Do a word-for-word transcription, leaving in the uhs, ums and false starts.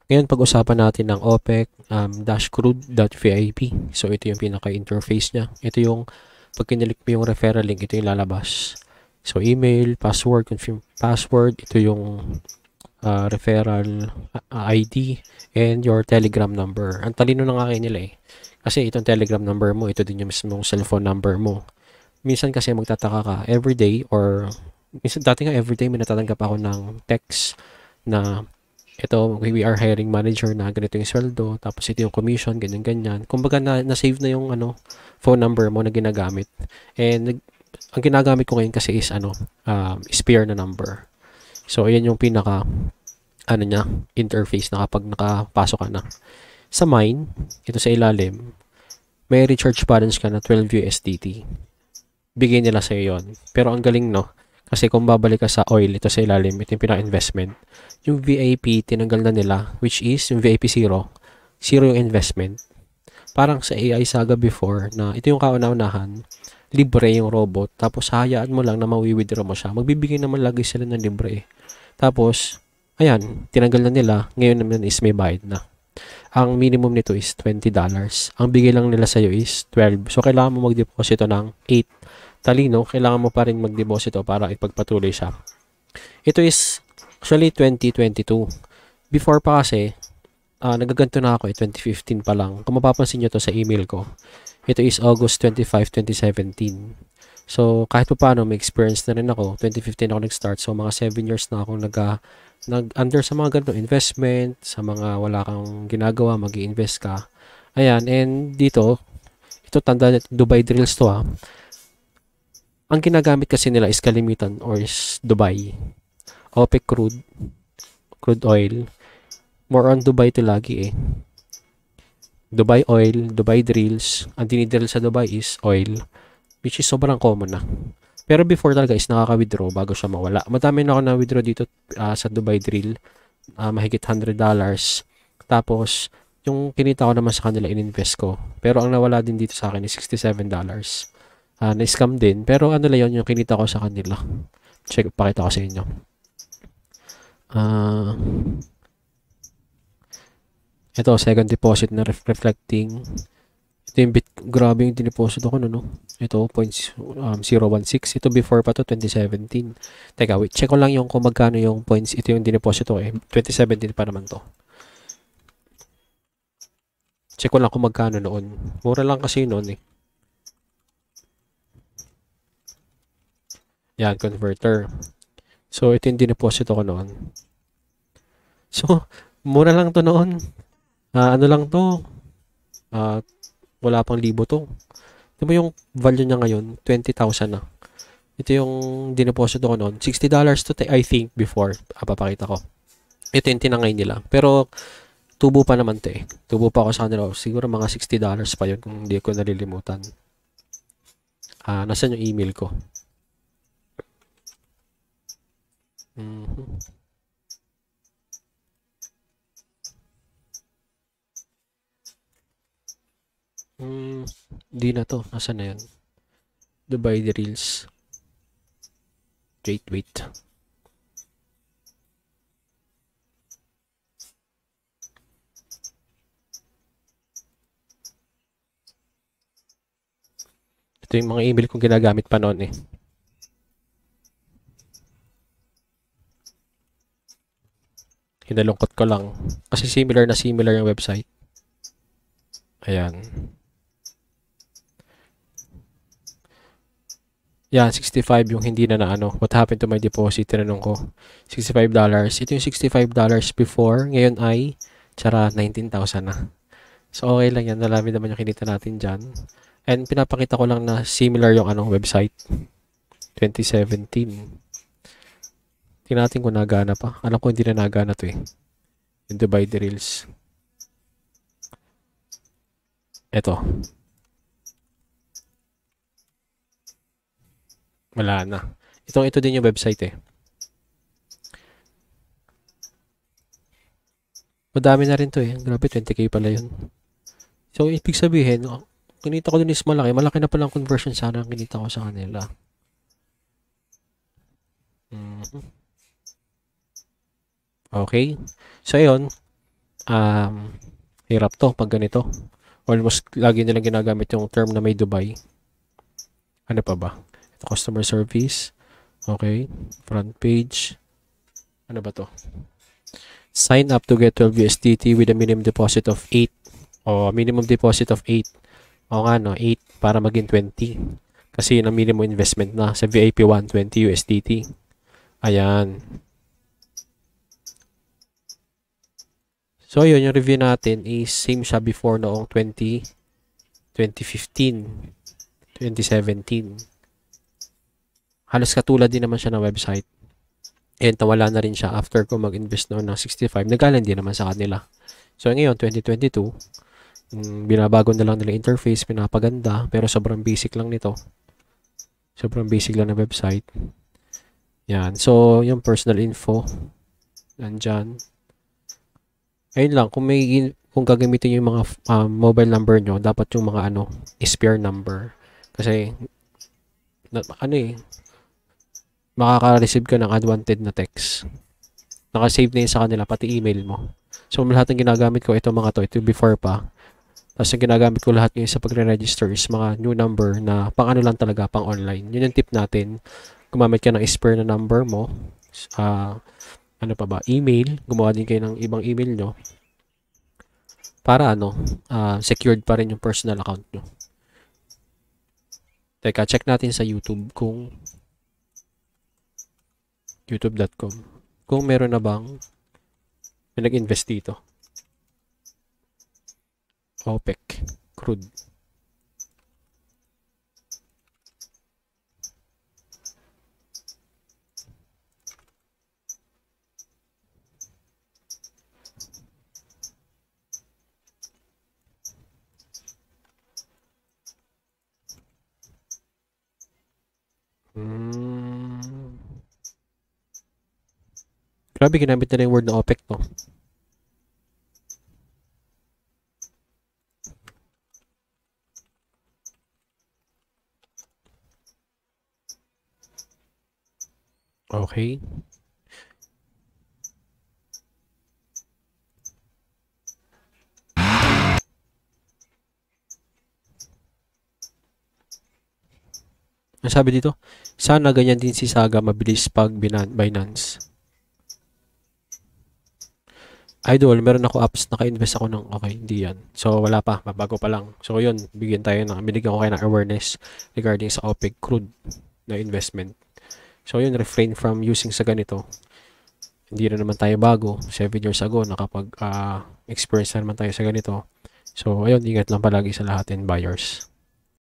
Ngayon, pag-usapan natin ng OPEC um, dash crude dot V I P. So, ito yung pinaka-interface niya. Ito yung, pag kinilik mo yung referral link, ito yung lalabas. So, email, password, confirm password, ito yung uh, referral uh, I D, and your telegram number. Ang talino na nga kayo nila eh. Kasi itong telegram number mo, ito din yung mismong cellphone number mo. Minsan kasi magtataka ka, everyday or, minsan dati nga everyday may natatanggap ako ng text na ito, we are hiring manager na ganito yung sweldo, tapos ito yung commission, ganyan-ganyan. Kumbaga na, na-save na yung ano, phone number mo na ginagamit. And ang ginagamit ko ngayon kasi is ano, um, spare na number. So, ayan yung pinaka, ano niya, interface na kapag nakapasok ka na. Sa mine, ito sa ilalim, may recharge balance ka na twelve U S D T. Bigay nila sa'yo yun. Pero ang galing, no? Kasi kung babalik ka sa oil, ito sa ilalim, ito yung pinaka-investment. Yung V I P, tinanggal na nila, which is yung V I P zero. Zero yung investment. Parang sa A I Saga before, na ito yung kauna-unahan, libre yung robot, tapos hayaan mo lang na mawi-withdraw mo siya. Magbibigay naman lagi sila ng libre eh. Tapos, ayan, tinanggal na nila, ngayon naman is may bayad na. Ang minimum nito is twenty dollars. Ang bigay lang nila sa'yo is twelve. So, kailangan mo mag-deposito ng eight. Talino, kailangan mo pa rin mag-deposito para ipagpatuloy siya. Ito is actually twenty twenty-two. Before pa kasi, uh, nagaganto na ako eh, twenty fifteen pa lang. Kung mapapansin nyo to sa email ko, ito is August twenty-fifth, twenty seventeen. So, kahit pa paano, may experience na rin ako. twenty fifteen ako nag-start. So, mga seven years na akong nag, nag-under sa mga ganito investment, sa mga wala kang ginagawa, mag-i-invest ka. Ayan, and dito, ito tanda, Dubai drills to ha. Ang ginagamit kasi nila is kalimitan or is Dubai. Opec-Crude, crude oil. More on Dubai to lagi eh. Dubai oil, Dubai drills. Ang dinidrill sa Dubai is oil, which is sobrang common na. Pero before talaga is nakaka-withdraw bago siya mawala. Madami na ako na-withdraw dito uh, sa Dubai drill. Uh, mahigit one hundred dollars. Tapos, yung kinita ko naman sa kanila, in-invest ko. Pero ang nawala din dito sa akin is sixty-seven dollars. Uh, na-scam din. Pero ano lang yun, yung kinita ko sa kanila. Check, pakita ko sa inyo. Uh, ito, second deposit na ref reflecting. Ito yung bit, grabe yung dineposit ko, no, no? Ito, zero point zero one six. Ito before pa to, twenty seventeen. Teka, wait. Check ko lang yung kung magkano yung points. Ito yung dineposit ko eh. twenty seventeen pa naman to. Check ko lang kung magkano noon. Mura lang kasi noon eh. Yan, converter. So, ito yung dineposit ko noon. So, mura lang to noon. Uh, ano lang to? Uh, wala pang libo to. Ito mo yung value niya ngayon, twenty thousand na. Ito yung dineposit ko noon. sixty dollars to, I think, before. Ah, papakita ko. Ito yung tinangay nila. Pero, tubo pa naman to eh. Tubo pa ako sa kanila. Siguro mga sixty dollars pa yun kung hindi ko nalilimutan. Ah, nasan yung email ko? Mm-hmm. Hmm, di na to. Nasaan na yun? Dubai the Reels. Wait, wait. Ito yung mga email kong ginagamit pa noon eh. Hinalungkot ko lang. Kasi similar na similar yung website. Ayan. Yan, sixty-five yung hindi na na ano. What happened to my deposit? Tinanong ko. sixty-five dollars. Ito yung sixty-five dollars before. Ngayon ay, tsara, nineteen thousand na. So, okay lang yan. Nalami naman yung kinita natin dyan. And pinapakita ko lang na similar yung anong website. twenty seventeen. Tingnan natin kung nagana pa. Alam ko hindi na nagana to eh. Yung Dubai Drills. Ito. Wala na. Itong ito din yung website eh. Madami na rin to eh. Grabe, twenty K pala yun. So, ibig sabihin, kinita ko din is malaki. Malaki na palang conversion sana ang kinita ko sa kanila. Mm-hmm. Okay. So, yun. Um, hirap to pag ganito. Almost lagi nilang ginagamit yung term na may Dubai. Ano pa ba? Ito, customer service. Okay. Front page. Ano ba to? Sign up to get twelve U S D T with a minimum deposit of eight. O, minimum deposit of eight. O nga, no? eight para maging twenty. Kasi yun ang minimum investment na sa V I P one, twenty U S D T. Ayan. So, yun, yung review natin is same siya before noong twenty, twenty fifteen, twenty seventeen. Halos katulad din naman siya ng website. And nawala na rin siya after ko mag-invest noon ng sixty-five. Nagalan din naman sa kanila. So, ngayon, twenty twenty-two, um, binabago na lang nila interface, pinapaganda, pero sobrang basic lang nito. Sobrang basic lang na website. Yan. So, yung personal info, nandyan. Ayun lang, kung may, kung gagamitin yung mga um, mobile number nyo, dapat yung mga ano, spare number. Kasi, na, ano eh, makaka-receive ka ng unwanted na text. Naka-save na yun sa kanila, pati email mo. So, lahat ng ginagamit ko, ito mga to, ito before pa. Tapos, yung ginagamit ko lahat ngayon sa pagre-register is mga new number na pang ano lang talaga, pang online. Yun yung tip natin. Gumamit ka ng spare na number mo. Uh, ano pa ba? Email. Gumawa din kayo ng ibang email nyo. Para ano, uh, secured pa rin yung personal account nyo. Teka, check natin sa YouTube kung youtube dot com. Kung meron na bang may nag-invest dito. Opec-Crude. Hmm. Grabe, ginamit na yung word na OPEC, no? Okay. Ang sabi dito, sana ganyan din si Saga mabilis pag Binance. Idol, meron ako apps, naka-invest ako ng, okay, hindi yan. So, wala pa, mabago pa lang. So, yun, bigyan tayo na, binigyan ko kayo ng awareness regarding sa Opec-Crude na investment. So, yun, refrain from using sa ganito. Hindi na naman tayo bago. seven years ago, nakapag-experience uh, na naman tayo sa ganito. So, ayun, ingat lang palagi sa lahat and buyers.